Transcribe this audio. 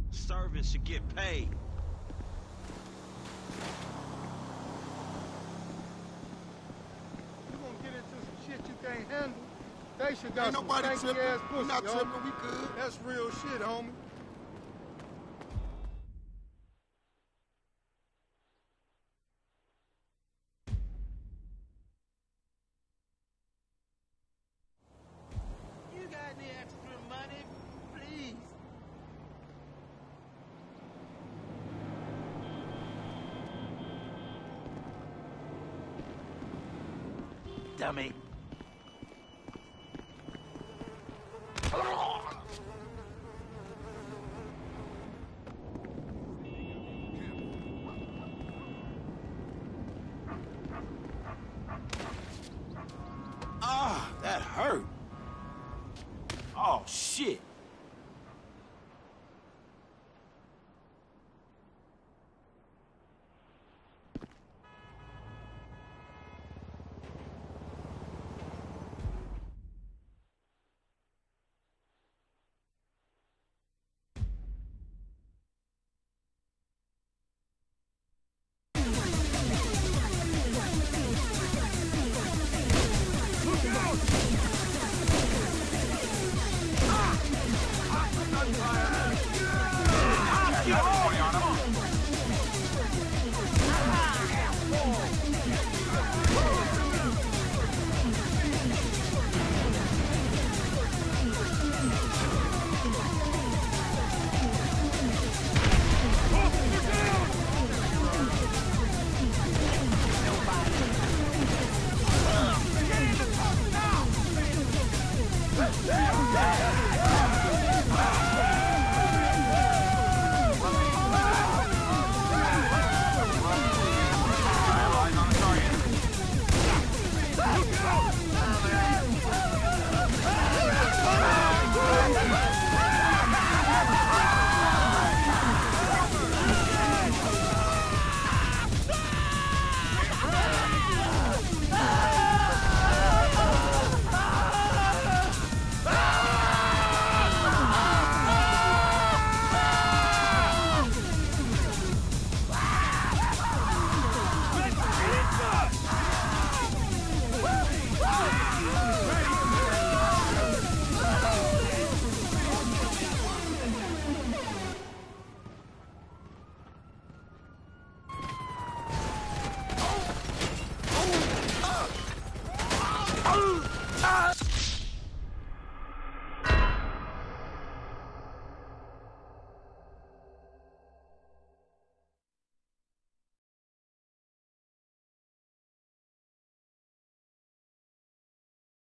Servants should get paid. You gonna get into some shit you can't handle? They should got Ain't some nobody stanky tripping. ass We pussy, not homie. tripping, we good. That's real shit, homie. You got any extra money, please? Dummy. Ah, that hurt. Oh, shit.